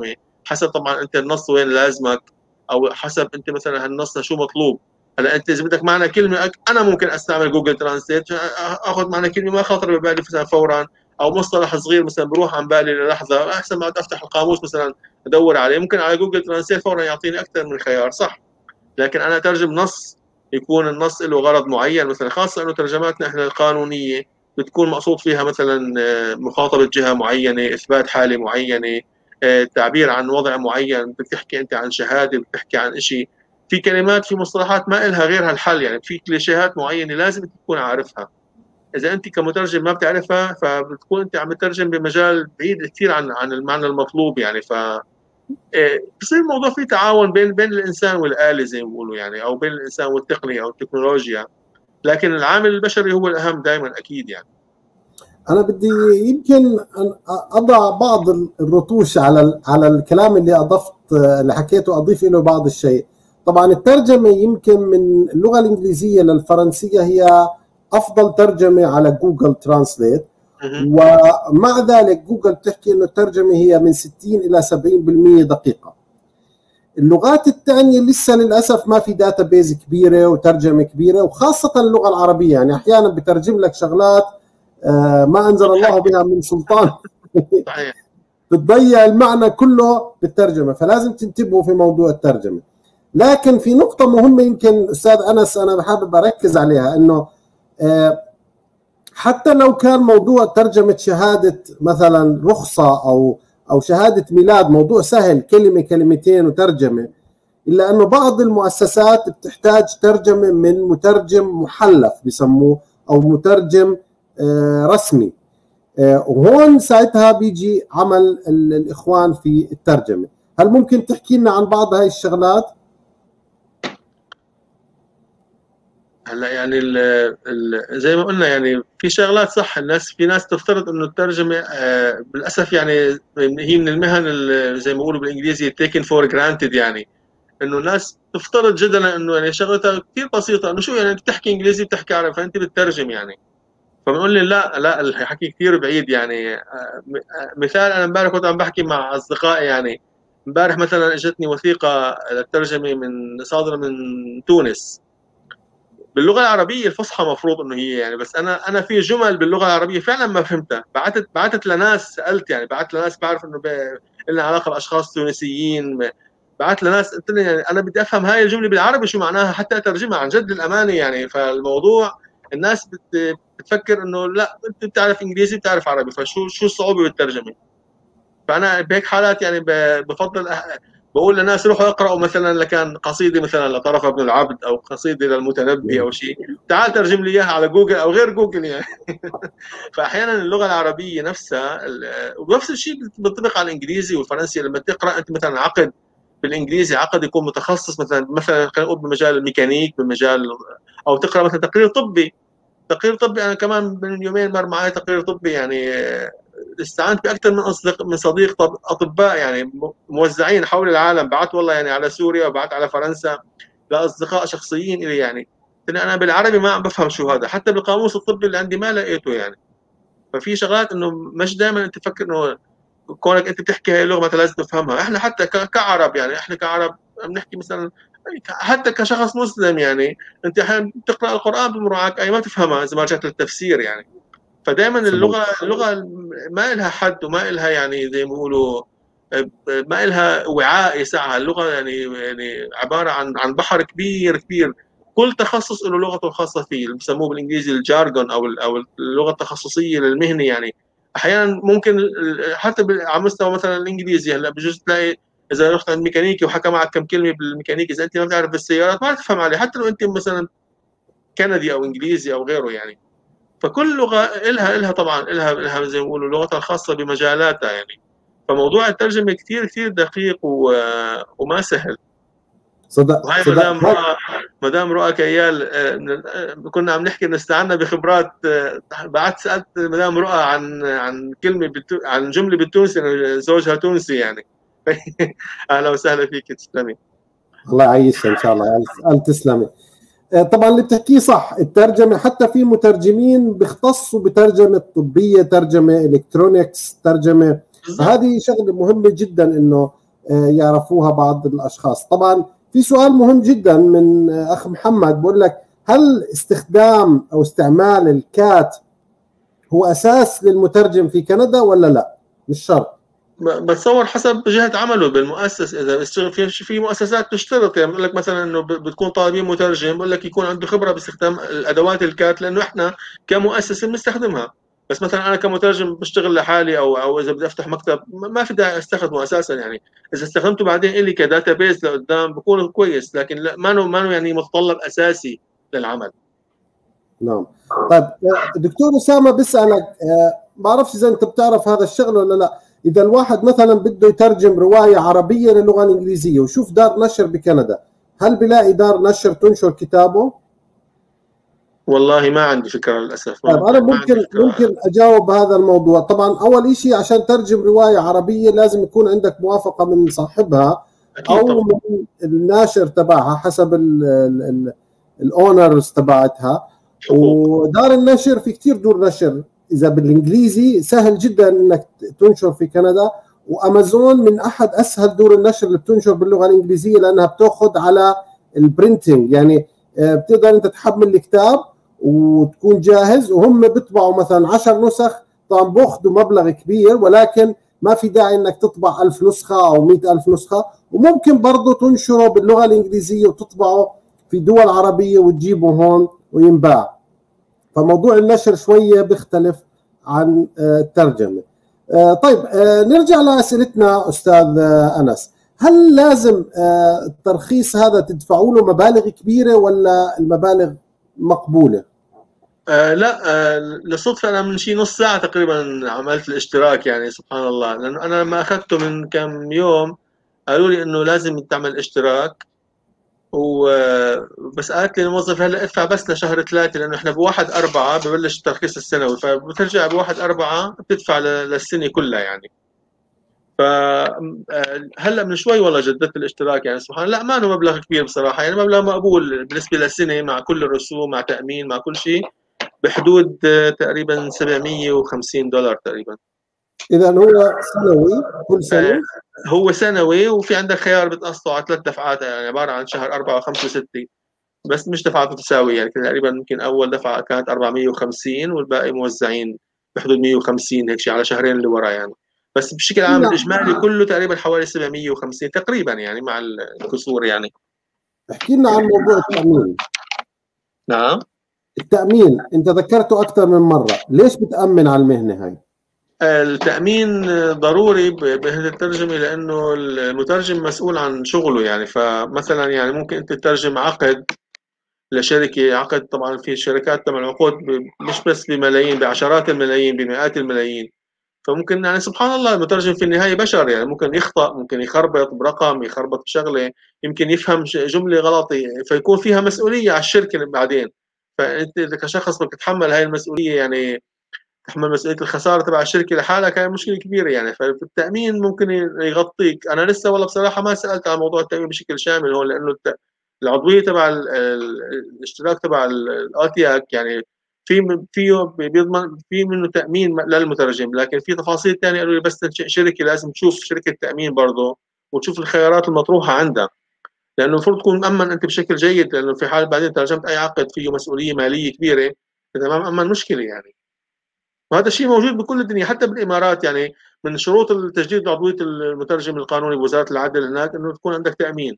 حسب طبعا انت النص وين لازمك، او حسب انت مثلا هالنص شو مطلوب. هلا انت اذا بدك معنى كلمه انا ممكن استعمل جوجل ترانسليت اخذ معنى كلمه ما خاطر ببالي مثلا فورا، او مصطلح صغير مثلا بروح عن بالي للحظه، احسن ما افتح القاموس مثلا ادور عليه، ممكن على جوجل ترانسليت فورا يعطيني اكثر من خيار، صح. لكن انا اترجم نص يكون النص له غرض معين، مثلا خاصه انه ترجماتنا احنا القانونيه بتكون مقصود فيها مثلا مخاطبه جهه معينه، اثبات حاله معينه، تعبير عن وضع معين، بتحكي انت عن شهاده، بتحكي عن شيء، في كلمات في مصطلحات ما إلها غير هالحل، يعني في كليشيهات معينه لازم تكون عارفها. اذا انت كمترجم ما بتعرفها فبتكون انت عم تترجم بمجال بعيد كثير عن المعنى المطلوب يعني. ف بصير الموضوع فيه تعاون بين الانسان والاله زي ما بيقولوا يعني، او بين الانسان والتقنيه او التكنولوجيا، لكن العامل البشري هو الاهم دائما اكيد يعني. انا بدي يمكن اضع بعض الرطوش على الكلام اللي حكيته، اضيف له بعض الشيء. طبعا الترجمه يمكن من اللغه الانجليزيه للفرنسيه هي افضل ترجمه على جوجل ترانسليت، ومع ذلك جوجل بتحكي انه الترجمه هي من 60 الى 70% دقيقه. اللغات الثانيه لسه للاسف ما في داتا بيز كبيره وترجمه كبيره، وخاصه اللغه العربيه، يعني احيانا بترجم لك شغلات ما انزل الله بها من سلطان بتضيع المعنى كله بالترجمه، فلازم تنتبهوا في موضوع الترجمه. لكن في نقطه مهمه يمكن استاذ انس انا حابب اركز عليها، انه حتى لو كان موضوع ترجمه شهاده مثلا رخصه او شهاده ميلاد موضوع سهل، كلمه كلمتين وترجمه، الا انه بعض المؤسسات بتحتاج ترجمه من مترجم محلف بسموه، او مترجم رسمي، وهون ساعتها بيجي عمل الاخوان في الترجمه. هل ممكن تحكي لنا عن بعض هاي الشغلات؟ هلا يعني زي ما قلنا يعني في شغلات صح، في ناس تفترض انه الترجمه بالاسف يعني هي من المهن زي ما بيقولوا بالانجليزي taken for granted، يعني انه الناس تفترض جدلا انه يعني شغلتها كثير بسيطه، انه شو يعني انت بتحكي انجليزي بتحكي عربي فانت بتترجم يعني. فبنقول لي لا الحكي كثير بعيد يعني. مثال انا امبارح كنت عم بحكي مع اصدقائي يعني، امبارح مثلا اجتني وثيقه للترجمه صادره من تونس باللغه العربيه الفصحى، مفروض انه هي يعني، بس انا في جمل باللغه العربيه فعلا ما فهمتها، بعثت لناس، سالت يعني، بعثت لناس بعرف انه لنا علاقه باشخاص تونسيين، بعثت لناس قلت لهم يعني انا بدي افهم هاي الجمله بالعربي شو معناها حتى اترجمها عن جد للامانه يعني. فالموضوع الناس بتفكر انه لا انت بتعرف انجليزي بتعرف عربي، فشو الصعوبه بالترجمه؟ فانا بهيك حالات يعني بفضل بقول للناس روحوا اقرأوا مثلا لكان قصيده مثلا لطرف ابن العبد او قصيده للمتنبي او شيء، تعال ترجم لي اياها على جوجل او غير جوجل يعني. فاحيانا اللغه العربيه نفسها ونفس الشيء بينطبق على الانجليزي والفرنسي. لما تقرا انت مثلا عقد بالانجليزي، عقد يكون متخصص مثلا خلينا نقول بمجال الميكانيك، بمجال، او تقرا مثلا تقرير طبي. انا كمان من يومين مر معي تقرير طبي يعني، استعنت باكثر من صديق اطباء يعني موزعين حول العالم، بعت والله يعني على سوريا وبعت على فرنسا لاصدقاء شخصيين الي يعني. انا بالعربي ما عم بفهم شو هذا، حتى بالقاموس الطبي اللي عندي ما لقيته يعني. ففي شغلات انه مش دائما انت تفكر انه كونك انت بتحكي هاي اللغه مثلا لازم تفهمها. احنا حتى كعرب يعني، احنا كعرب بنحكي مثلا، حتى كشخص مسلم يعني، انت احيانا بتقرا القران بمراعاك اي ما تفهمها اذا ما جات التفسير يعني. فدائما اللغه ما لها حد وما لها يعني زي ما بيقولوا ما لها وعاء يسعها. اللغه يعني عباره عن بحر كبير كبير، كل تخصص له لغته الخاصه فيه، اللي بسموه بالانجليزي الجارجون او اللغه التخصصيه للمهنه يعني. احيانا ممكن حتى على مستوى مثلا الانجليزي، هلا بجوز تلاقي اذا رحت عند ميكانيكي وحكى معك كم كلمه بالميكانيكي، اذا انت ما بتعرف بالسيارات ما تفهم عليه، حتى لو انت مثلا كندي او انجليزي او غيره يعني. فكل لغه لها طبعا لها زي ما بيقولوا لغتها الخاصه بمجالاتها يعني. فموضوع الترجمه كثير كثير دقيق وما سهل. صدق وهي مدام رؤى كيال كنا عم نحكي استعنا بخبرات. بعد سالت مدام رؤى عن كلمه عن جمله بالتونسي، زوجها تونسي يعني. اهلا وسهلا فيك، تسلمي. الله يعيشها ان شاء الله. تسلمي. طبعا اللي بتحكيه صح، الترجمه حتى في مترجمين بيختصوا بترجمه طبيه، ترجمه الكترونيكس، ترجمه. هذه شغله مهمه جدا، انه يعرفوها بعض الاشخاص. طبعا في سؤال مهم جدا من اخ محمد بقول لك: هل استخدام او استعمال الكات هو اساس للمترجم في كندا ولا لا؟ مش شرط. بتصور حسب جهه عمله بالمؤسس. اذا بيشتغل في مؤسسات بتشترط، يعني بقول لك مثلا انه بتكون طالبين مترجم، بقول لك يكون عنده خبره باستخدام الادوات الكات، لانه احنا كمؤسسه بنستخدمها. بس مثلا انا كمترجم بشتغل لحالي او اذا بدي افتح مكتب ما في داعي استخدمه اساسا. يعني اذا استخدمته بعدين الي كداتا بيز لقدام بكون كويس، لكن لا، ما يعني متطلب اساسي للعمل. نعم. طيب دكتور اسامه بيسالك، ما بعرفش اذا انت بتعرف هذا الشغل ولا لا، اذا الواحد مثلا بده يترجم روايه عربيه للغه الانجليزيه وشوف دار نشر بكندا، هل بيلاقي دار نشر تنشر كتابه؟ والله ما عندي فكره للاسف. طيب انا ممكن اجاوب هذا الموضوع. طبعا اول شيء عشان ترجم روايه عربيه لازم يكون عندك موافقه من صاحبها او من الناشر تبعها حسب الاونرز تبعتها. ودار النشر في كثير دور نشر، اذا بالانجليزي سهل جدا انك تنشر في كندا، وامازون من احد اسهل دور النشر اللي بتنشر باللغه الانجليزيه لانها بتاخذ على البرنتنج. يعني بتقدر انت تحمل الكتاب وتكون جاهز، وهم بيطبعوا مثلا 10 نسخ. طبعا بياخذوا مبلغ كبير، ولكن ما في داعي انك تطبع 1000 نسخه او 100,000 نسخه. وممكن برضه تنشره باللغه الانجليزيه وتطبعه في دول عربيه وتجيبه هون وينباع. فموضوع النشر شويه بيختلف عن الترجمه. طيب نرجع لاسئلتنا استاذ انس. هل لازم الترخيص هذا تدفعوا له مبالغ كبيره ولا المبالغ مقبوله؟ لا، للصدفه انا من شي نص ساعه تقريبا عملت الاشتراك، يعني سبحان الله. لانه انا لما اخذته من كم يوم قالوا لي انه لازم تعمل اشتراك، وبس قالت لي الموظف هلا ادفع بس لشهر 3، لانه احنا ب1/4 ببلش الترخيص السنوي، فبترجع ب1/4 بتدفع للسنه كلها يعني. فهلا من شوي والله جددت الاشتراك، يعني سبحان الله. لا ما انه مبلغ كبير بصراحه، يعني مبلغ مقبول بالنسبه للسنه مع كل الرسوم مع تامين مع كل شيء، بحدود تقريبا $750 تقريبا. اذا هو سنوي كل سنه؟ هو سنوي، وفي عندك خيار بتقسطه على 3 دفعات، يعني عباره عن شهر 4 و5 و6، بس مش دفعات متساويه. يعني تقريبا يمكن اول دفعه كانت 450 والباقي موزعين بحدود 150 هيك شيء على شهرين اللي ورا يعني. بس بشكل عام الاجمالي كله تقريبا حوالي 750 تقريبا يعني مع الكسور يعني. احكي لنا عن موضوع التأمين. نعم. التأمين انت ذكرته اكثر من مره، ليش بتأمن على المهنه هاي؟ التأمين ضروري بهذه الترجمة، لأنه المترجم مسؤول عن شغله يعني. فمثلا يعني ممكن أنت تترجم عقد لشركة، عقد طبعا في شركات تبع العقود مش بس بملايين، بعشرات الملايين، بمئات الملايين. فممكن يعني سبحان الله المترجم في النهاية بشر، يعني ممكن يخطأ، ممكن يخربط برقم، يخربط بشغلة، يمكن يفهم جملة غلط، فيكون فيها مسؤولية على الشركة بعدين. فأنت كشخص بدك تتحمل هاي المسؤولية، يعني تحمل مسؤولية الخسارة تبع الشركة لحالها، كان مشكلة كبيرة يعني. فالتأمين ممكن يغطيك. أنا لسه والله بصراحة ما سألت عن موضوع التأمين بشكل شامل هون، لأنه العضوية تبع الاشتراك تبع الأوتياك يعني بيضمن في منه تأمين للمترجم، لكن في تفاصيل ثانية قالوا لي بس شركة لازم تشوف شركة تأمين برضه وتشوف الخيارات المطروحة عندها، لأنه المفروض تكون مأمن أنت بشكل جيد، لأنه في حال بعدين ترجمت أي عقد فيه مسؤولية مالية كبيرة إذا ما مأمن مشكلة يعني. وهذا الشيء موجود بكل الدنيا حتى بالامارات. يعني من شروط التجديد عضويه المترجم القانوني بوزاره العدل هناك انه تكون عندك تامين.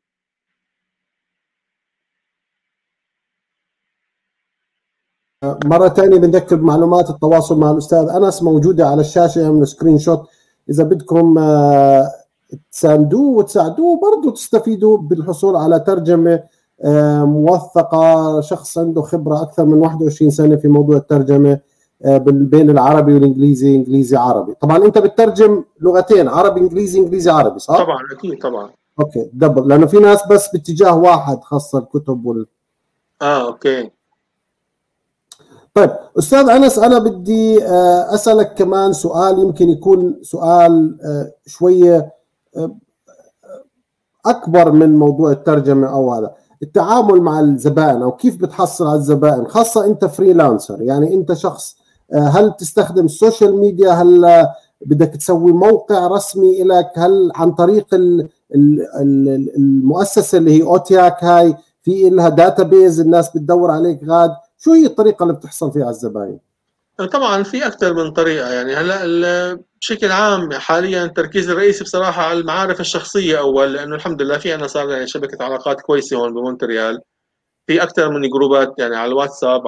مرة ثانية بنذكر بمعلومات التواصل مع الأستاذ أنس موجودة على الشاشة من سكرين شوت، إذا بدكم تساندوه وتساعدوه برضو تستفيدوا بالحصول على ترجمة موثقة. شخص عنده خبرة أكثر من 21 سنة في موضوع الترجمة بين العربي والإنجليزي، إنجليزي عربي. طبعا أنت بتترجم لغتين، عربي إنجليزي إنجليزي عربي صح؟ طبعا أكيد طبعا. أوكي دبل، لأنه في ناس بس باتجاه واحد خاصة الكتب أوكي. طيب أستاذ أنس، أنا بدي أسألك كمان سؤال يمكن يكون سؤال شوية أكبر من موضوع الترجمة أو هذا. التعامل مع الزبائن أو كيف بتحصل على الزبائن، خاصة أنت فريلانسر، يعني أنت شخص هل تستخدم السوشيال ميديا، هل بدك تسوي موقع رسمي لك، هل عن طريق المؤسسه اللي هي اوتياك هاي في لها داتابيز الناس بتدور عليك غاد؟ شو هي الطريقه اللي بتحصل فيها على الزباين؟ طبعا في اكثر من طريقه، يعني هلا بشكل عام حاليا التركيز الرئيسي بصراحه على المعارف الشخصيه اول، لانه الحمد لله في عنا صار يعني شبكه علاقات كويسه هون بمونتريال، في اكثر من جروبات يعني على الواتساب،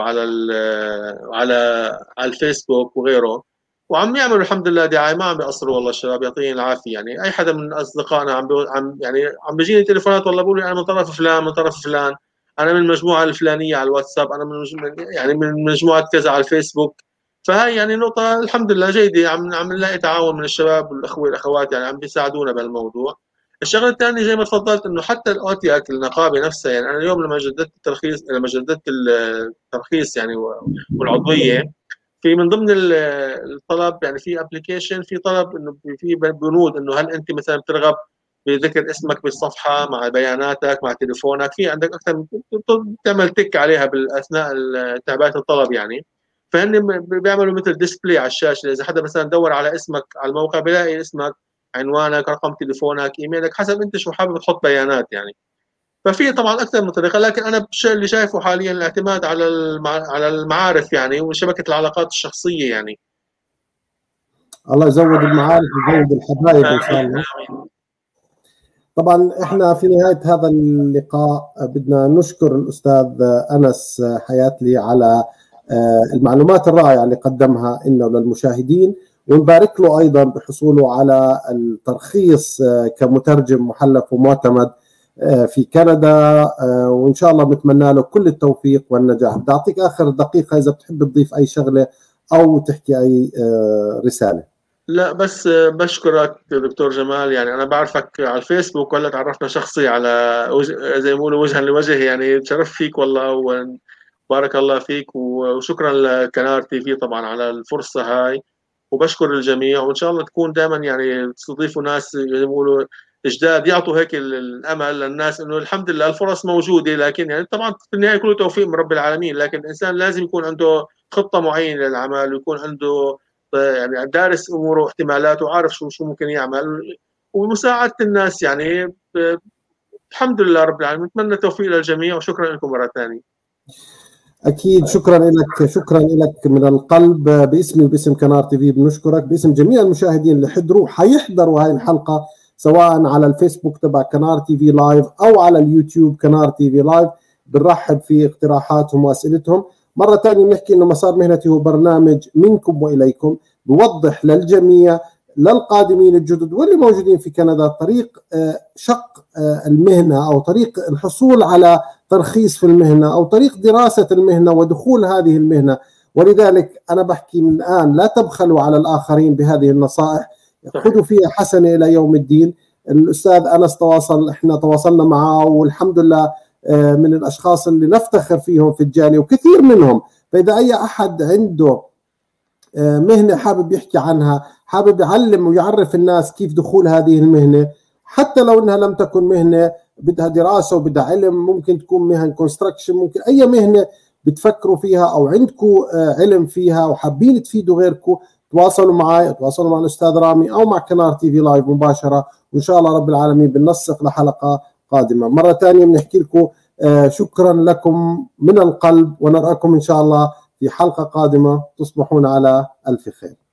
على الفيسبوك وغيره، وعم يعملوا الحمد لله دعايه، ما عم بيقصروا والله الشباب يعطيهم العافيه. يعني اي حدا من اصدقائنا عم بيجيني تليفونات، والله بقول لي انا من طرف فلان من طرف فلان، انا من المجموعه الفلانيه على الواتساب، انا من مجموعه كذا على الفيسبوك. فهي يعني نقطه الحمد لله جيده، عم نلاقي تعاون من الشباب والاخوه والاخوات، يعني عم بيساعدونا بهالموضوع. الشغله الثانيه زي ما تفضلت انه حتى الاوتياك النقابه نفسها، يعني انا اليوم لما جددت الترخيص يعني والعضويه، في من ضمن الطلب يعني في ابلكيشن، في طلب انه في بنود انه هل انت مثلا بترغب بذكر اسمك بالصفحه مع بياناتك مع تليفونك، في عندك اكثر من تعمل تك عليها باثناء تعبئه الطلب يعني. فهن بيعملوا مثل ديسبلاي على الشاشه، اذا حدا مثلا دور على اسمك على الموقع بيلاقي اسمك، عنوانك، رقم تليفونك، ايميلك، حسب انت شو حابب تحط بيانات يعني. ففي طبعا اكثر من طريقه، لكن انا اللي شايفه حاليا الاعتماد على المعارف يعني وشبكه العلاقات الشخصيه يعني. الله يزود المعارف ويزود الحبايب ان شاء الله. طبعا احنا في نهايه هذا اللقاء بدنا نشكر الاستاذ انس حياتلي على المعلومات الرائعه اللي قدمها لنا وللمشاهدين، ونبارك له ايضا بحصوله على الترخيص كمترجم محلف ومعتمد في كندا، وان شاء الله بنتمنى له كل التوفيق والنجاح. بدي اعطيك اخر دقيقه اذا بتحب تضيف اي شغله او تحكي اي رساله. لا بس بشكرك دكتور جمال، يعني انا بعرفك على الفيسبوك ولا تعرفنا شخصي على زي ما بيقولوا وجها لوجه، يعني تشرف فيك والله وبارك الله فيك، وشكرا لكنار تي في طبعا على الفرصه هاي، وبشكر الجميع، وان شاء الله تكون دائما يعني تستضيفوا ناس زي ما بيقولوا جداد يعطوا هيك الامل للناس انه الحمد لله الفرص موجوده، لكن يعني طبعا في النهايه كله توفيق من رب العالمين، لكن الانسان لازم يكون عنده خطه معينه للعمل، ويكون عنده يعني دارس اموره واحتمالاته وعارف شو ممكن يعمل، ومساعده الناس يعني. الحمد لله رب العالمين، نتمنى التوفيق للجميع، وشكرا لكم مره ثانيه. اكيد شكرا لك، شكرا لك من القلب، باسمي وباسم كنار تي في بنشكرك، باسم جميع المشاهدين اللي حيحضروا هاي الحلقه سواء على الفيسبوك تبع كنار تي في لايف او على اليوتيوب كنار تي في لايف. بنرحب في اقتراحاتهم واسئلتهم. مرة ثانية بنحكي انه مسار مهنتي هو برنامج منكم واليكم، بوضح للجميع للقادمين الجدد واللي موجودين في كندا طريق شق المهنة او طريق الحصول على ترخيص في المهنة او طريق دراسة المهنة ودخول هذه المهنة. ولذلك انا بحكي من الان لا تبخلوا على الاخرين بهذه النصائح، خذوا فيها حسنة الى يوم الدين. الاستاذ انس احنا تواصلنا معه والحمد لله من الاشخاص اللي نفتخر فيهم في الجاليه وكثير منهم. فاذا اي احد عنده مهنه حابب يحكي عنها، حابب يعلم ويعرف الناس كيف دخول هذه المهنه، حتى لو انها لم تكن مهنه بدها دراسه وبدها علم، ممكن تكون مهن كونستراكشن، ممكن اي مهنه بتفكروا فيها او عندكم علم فيها وحابين تفيدوا غيركم، تواصلوا معي، تواصلوا مع الاستاذ رامي او مع كنار تي في لايف مباشره، وان شاء الله رب العالمين بننسق لحلقه قادمه. مره ثانيه بنحكي لكم شكرا لكم من القلب، ونراكم ان شاء الله في حلقه قادمه. تصبحون على الف خير.